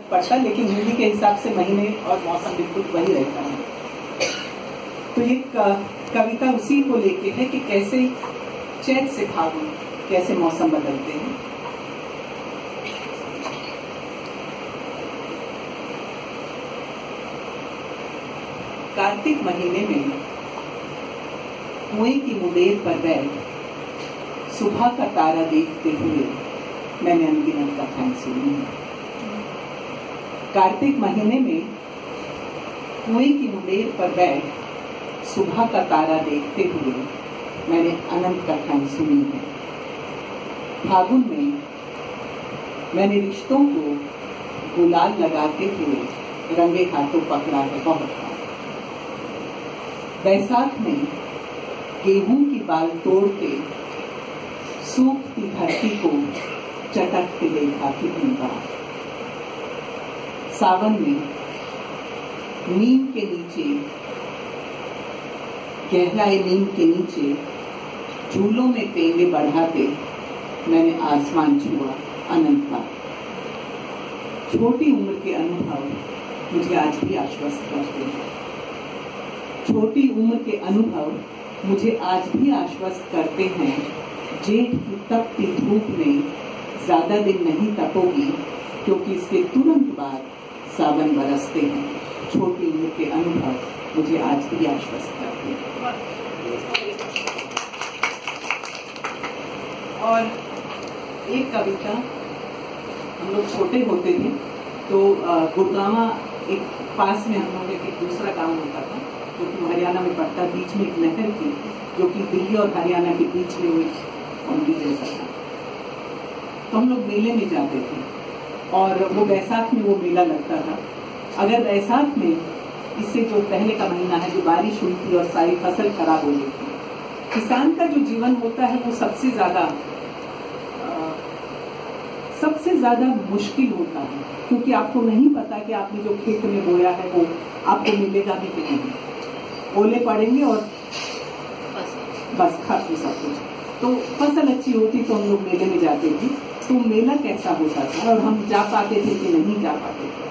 पड़ता, लेकिन हिंदी के हिसाब से महीने और मौसम बिल्कुल वही रहता है। तो ये कविता उसी को लेके है कि कैसे चैत से फागुन कैसे मौसम बदलते हैं। कार्तिक महीने में कुएं की मुंडेर पर बैठ सुबह का तारा देखते हुए मैंने अनगिनत कथाएं सुनी हैं। कार्तिक महीने में कुएं की मुंडेर पर बैठ सुबह का तारा देखते हुए मैंने अनंत कथाएं सुनी हैं। फागुन में मैंने रिश्तों को गुलाल लगाते हुए रंगे हाथों पकड़ा है बहुत बार। बैसाख में गेहूं की बाल तोड़ के सूखती धरती को चटकते देखा कितनी बार। सावन में नीम के नीचे गहराए नीम के नीचे झूलों में पेंगे बढ़ाते मैंने आसमान छुआ अनंत बार। छोटी उम्र के अनुभव मुझे आज भी आश्वस्त करते हैं। छोटी उम्र के अनुभव मुझे आज भी आश्वस्त करते हैं। जेठ की तपती धूप में ज्यादा दिन नहीं तपोगी, क्योंकि इसके तुरंत बाद सावन बरसते हैं। छोटी उम्र के अनुभव मुझे आज भी आश्वस्त करते हैं। और एक कविता, हम लोग छोटे होते थे तो गुड़गांव एक पास में हम लोग एक दूसरा गांव होता था जो कि हरियाणा में पड़ता। बीच में एक नहर थी जो कि दिल्ली और हरियाणा के बीच में एक पंक्ति जैसा था। तो हम लोग मेले में जाते थे और वो बैसाख में वो मेला लगता था। अगर बैसाख में इससे जो पहले का महीना है जो बारिश हुई थी और सारी फसल खराब हो गई थी, किसान का जो जीवन होता है वो सबसे ज्यादा मुश्किल होता है, क्योंकि आपको नहीं पता कि आपने जो खेत में बोया है वो आपको मिलेगा भी कि नहीं। ओले पड़ेंगे और बस खत्म सब कुछ। तो फसल अच्छी होती तो हम लोग मेले में जाते थे। तो मेला कैसा होता था और हम जा पाते थे कि नहीं जा पाते थे।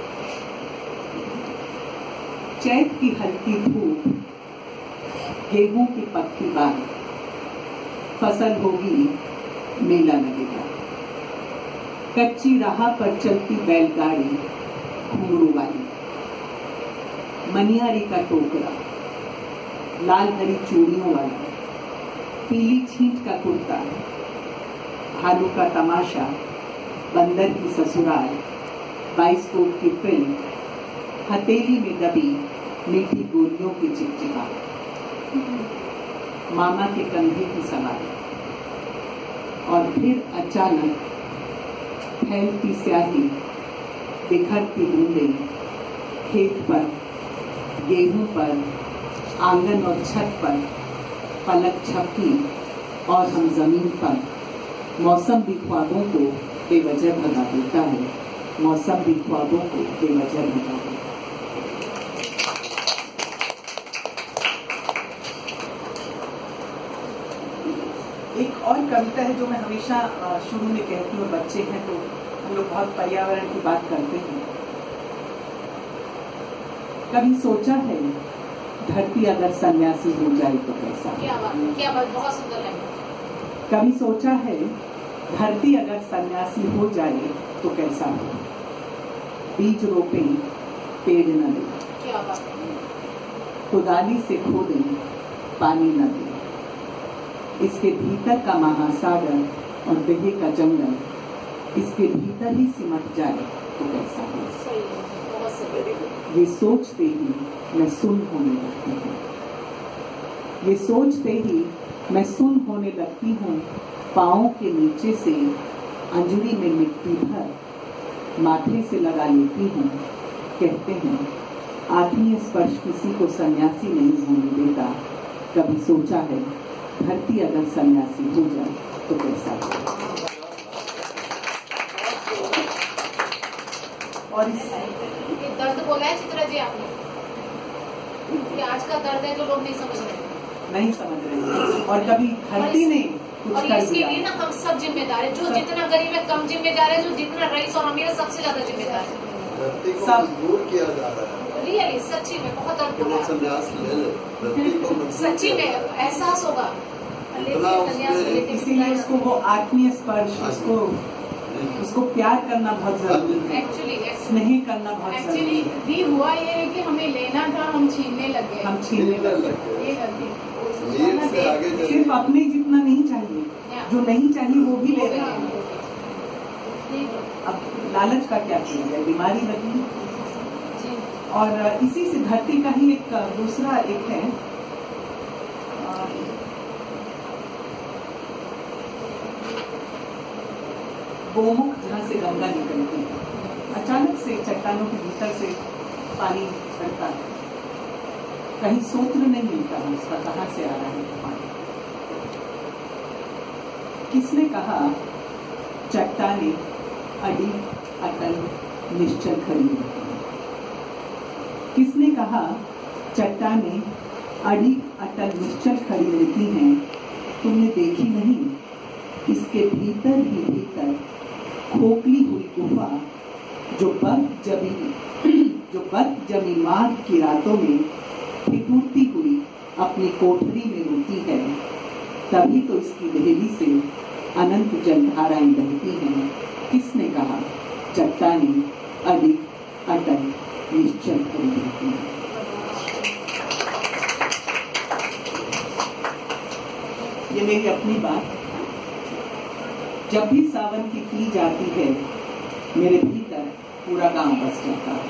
चैत की हल्की धूप, गेहूं की पक्की बाल, फसल होगी मेला लगेगा। कच्ची राह पर चलती बैलगाड़ी घुंघरू वाली, मनियारी का टोकरा, लाल हरी चूड़ियों वाला, पीली छींट का कुर्ता, भालू का तमाशा, बंदर की ससुराल, बाइस्कोप की फिल्म, हथेली में दबी मीठी गोलियों की चिपचिपा, मामा के कंधे की सवारी। और फिर अचानक फैलती स्याही, बिखरती बूंदें, खेत पर, गेहूं पर, आंगन और छत पर, पलक झपकी और हम जमीन पर। मौसम भी ख्वाबों को बेवजह भगा देता है। मौसम भी ख्वाबों को बेवजह भगा देता है। एक और कविता है जो मैं हमेशा शुरू में कहती हूँ, बच्चे हैं तो हम लोग बहुत पर्यावरण की बात करते हैं। कभी सोचा है धरती अगर सन्यासी हो जाए तो कैसा? क्या बात, बहुत सुंदर है। कभी सोचा है धरती अगर सन्यासी हो जाए तो कैसा हो? बीज रोपे पेड़ न दे, क्या बात, कुदाली से खोदे पानी न दे, इसके भीतर का महासागर और बहे का जंगल इसके भीतर ही सिमट जाए तो कैसा हो? सही है, बहुत सही। ये सोचते ही मैं सुन होने लगती हूँ। ये सोचते ही मैं सुन होने लगती हूँ। पाँव के नीचे से अंजुरी में मिट्टी भर माथे से लगा लेती हूँ। कहते हैं आत्मीय स्पर्श किसी को सन्यासी नहीं होने देता। कभी सोचा है धरती अगर सन्यासी हो जाए तो कैसा हो? और इस दर्द बोला है चित्रा जी आपने, ये आज का दर्द है जो लोग नहीं समझ रहे। और कभी धरती ने कुछ और कर इसके दिया। लिए ना हम सब जिम्मेदार है। जो जितना गरीब है कम जिम्मेदार है, जो जितना रईस और अमीर है सबसे ज्यादा जिम्मेदार है। सब मजबूर किया जा रहा है। रियली सच्ची में बहुत दर्द कि वो होगा, संन्यास ले ले, धरती को मजबूर सच्ची किया में जा रहा है। एहसास होगा। इतना उसमें इसीलिए उसको वो आत्मीय स्पर्श, उसको प्यार करना बहुत जरूरी है, एक्चुअली स्नेह करना बहुत जरूरी एक्चुअली है। भी हुआ ये है कि हमें लेना था, हम छीनने लग गए। हम छीनने लगे। ये गलती नीड से आगे चले। सिर्फ अपने जितना नहीं चाहिए, जो नहीं चाहिए वो भी ले रहे हैं। अब लालच का क्या किया जाए, बीमारी लगी। और इसी से धरती का ही एक दूसरा एक है, गोमुख, जहाँ से गंगा निकलती है। अचानक से चट्टानों के भीतर से पानी चढ़ता है, कहीं सूत्र नहीं मिलता है उसका, कहाँ से आ रहा है पानी। किसने कहा चट्टाने अड़ी अटल निश्चल खड़ी रहती हैं? किसने कहा चट्टाने अड़ी अटल निश्चल खड़ी रहती हैं? तुमने देखी नहीं, इसके भीतर ही भीतर खोखली हुई गुफा जो बर्फ जमी माघ की रातों में ठिठुरती हुई अपनी कोठरी में रोती है। तभी तो इसकी दहली से अनंत जलधाराएं बहती हैं। किसने कहा चट्टाने अड़ी अटल निश्चल खड़ी रहती हैं? ये मेरी अपनी बात। जब भी सावन की तीज आती है, मेरे भीतर पूरा गांव बस जाता है।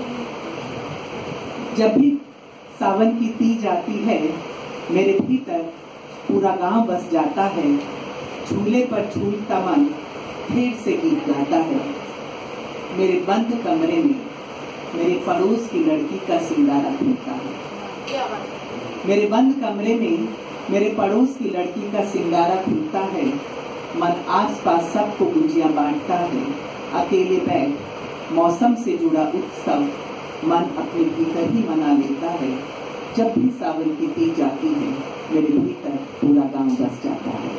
जब भी सावन की तीज आती है, मेरे भीतर पूरा गांव बस जाता है। झूले पर झूलता मन फिर से गीत गाता है। मेरे बंद कमरे में मेरे पड़ोस की लड़की का सिंगारा खुलता है। मेरे बंद कमरे में मेरे पड़ोस की लड़की का सिंगारा खुलता है। मन आसपास सबको गुजिया बांटता है। अकेले बैठ मौसम से जुड़ा उत्सव मन अपने भीतर ही मना लेता है। जब भी सावन की तीज आती है, मेरे भीतर पूरा गांव बस जाता है।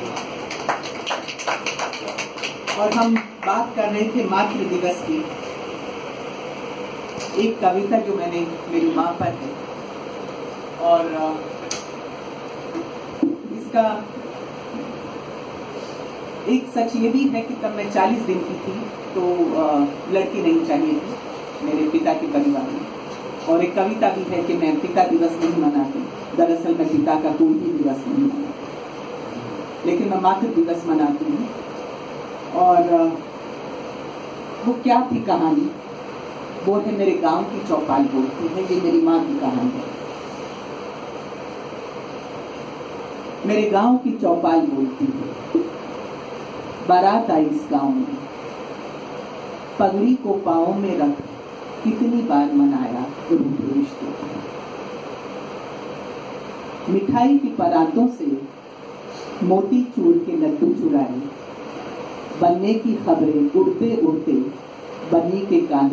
और हम बात कर रहे थे मातृ दिवस की। एक कविता जो मैंने मेरी माँ पर है, और इसका एक सच ये भी है कि तब मैं 40 दिन की थी, तो लड़की नहीं चाहिए थी मेरे पिता के परिवार में। और एक कविता भी है कि मैं पिता दिवस नहीं मनाती। दरअसल मैं पिता का कोई भी दिवस नहीं मनाती, लेकिन मैं मातृ दिवस मनाती हूँ। और वो क्या थी कहानी, वो है मेरे गांव की चौपाल बोलती है। ये मेरी माँ की कहानी है। मेरे गांव की चौपाल बोलती है, बारात आई इस गांव में, पगड़ी को पाँव में रख कितनी बार मनाया रिश्तों। मिठाई की परातों से मोती चूर के लड्डू चुराए, बनने की खबरें उड़ते उड़ते बनी के कान